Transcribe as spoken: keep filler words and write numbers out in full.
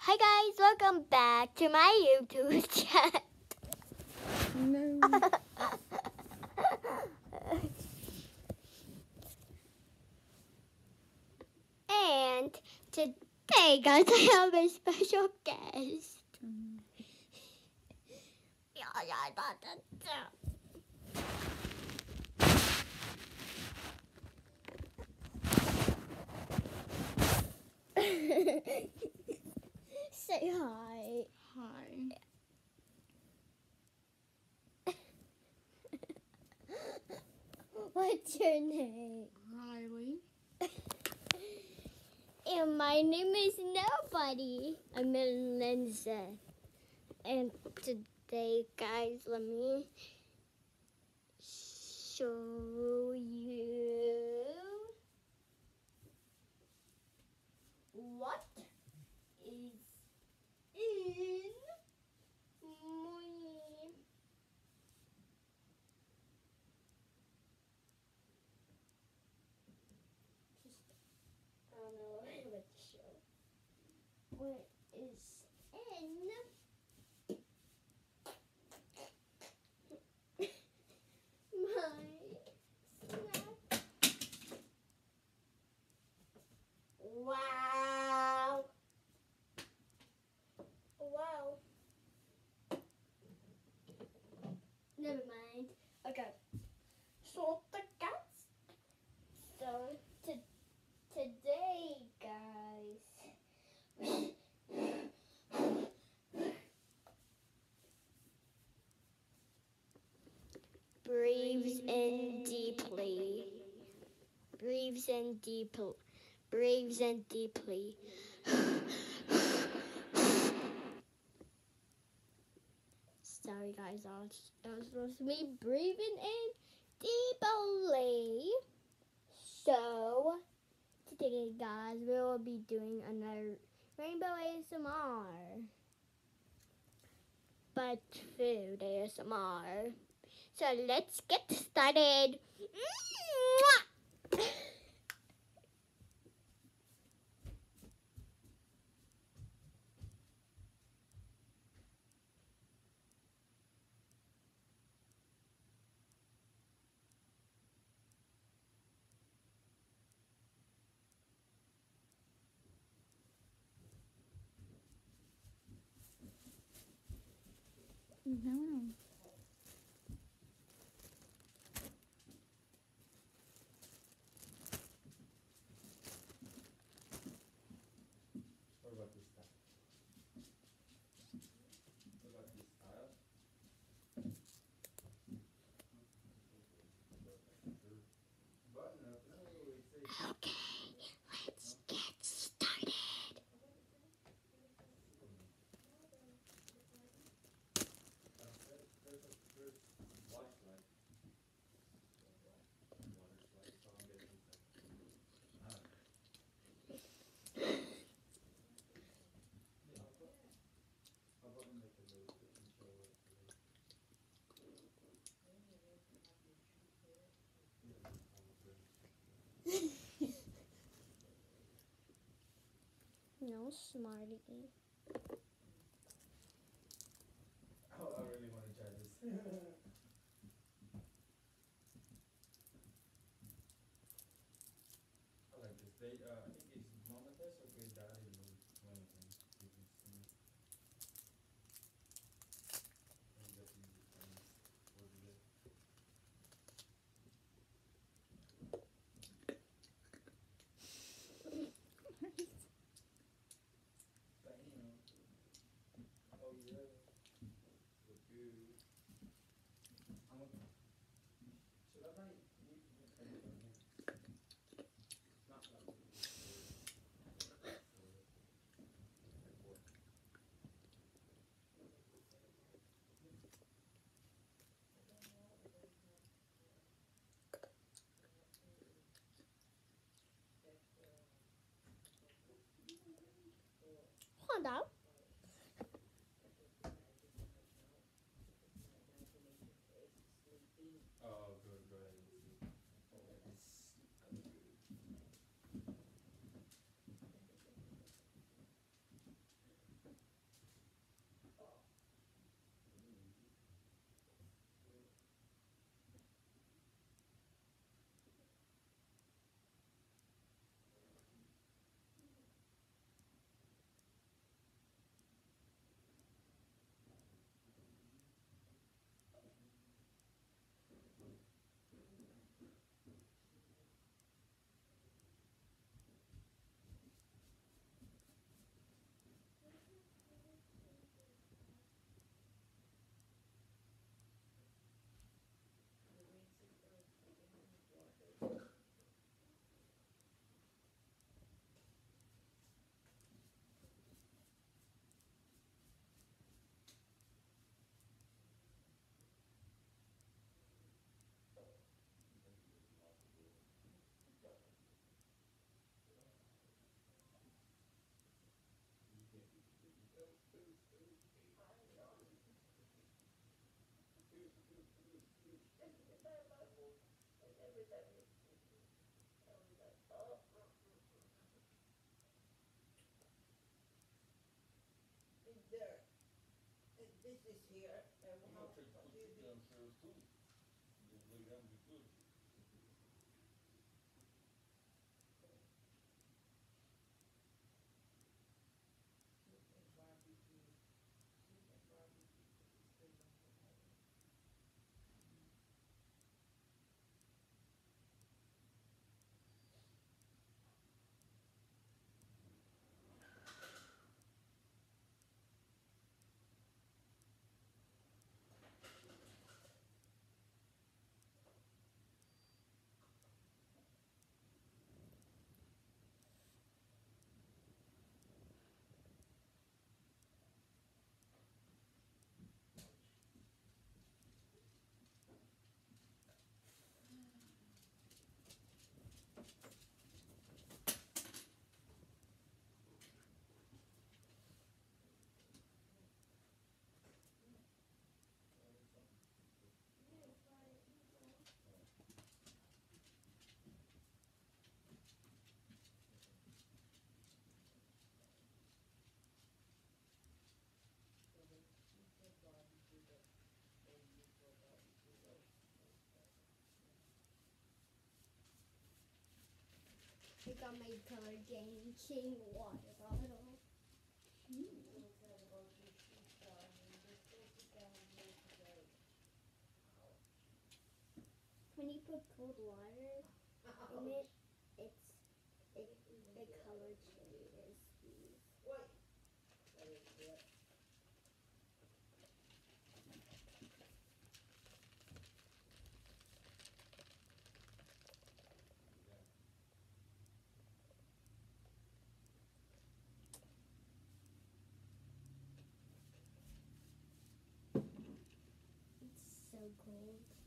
Hi guys, welcome back to my YouTube channel. No. And today, guys, I have a special guest. Mm. Yeah, yeah, da, da, da. Say hi. Hi. What's your name? Riley. And my name is Nobody. I'm in Lindsay. And today, guys, let me show you what is in my just I don't know what to show. What is in my snack? Wow. Wow. Never mind. Okay. So the cats. So to, today, guys. Breathes in deeply. Breathes in deeply. Breathes in deeply. Sorry, guys. I was, I was supposed to be breathing in deeply. So, today, guys, we will be doing another Rainbow A S M R. But food A S M R. So, let's get started. No. What about this style? What about this style? Button up. No, it says. Okay, let's get started. There's a there's water slide. Water slide. So I'm getting inside. Ah. Yeah. How about how about we make a little bit and show what it is? Yeah, almost ready. No, smarty. Oh, I really want to try this. I like this. They, uh, I think it's Mama Tess or Great Daddy made one of them. You can see. And you got these things over there. Bam. Oh yeah. Look good. I'm gonna. Should I buy? We can cut it from here. Not like this. Like what? Hold on. Oh, good, good. I didn't see. Oh, it's kind of good. This is here, and You how, know, try to what put do you it do? downstairs too. The playground be good. Chicken barbecue, chicken barbecue, put this thing on the oven. So the chicken barbecue that they use for barbecue roast. I got my color changing water bottle. We'll try to go to shoot down, and they're supposed to down here today. When you put cold water in it, it's it the color changes. Wait. That is good. It's so cold.